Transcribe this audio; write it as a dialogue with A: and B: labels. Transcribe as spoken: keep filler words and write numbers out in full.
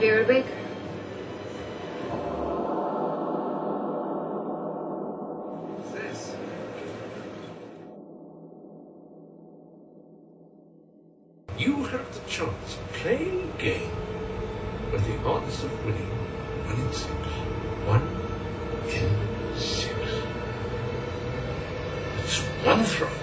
A: Very big.
B: This. You have the chance of playing a game where the odds of winning one in six. One in six. It's one throw.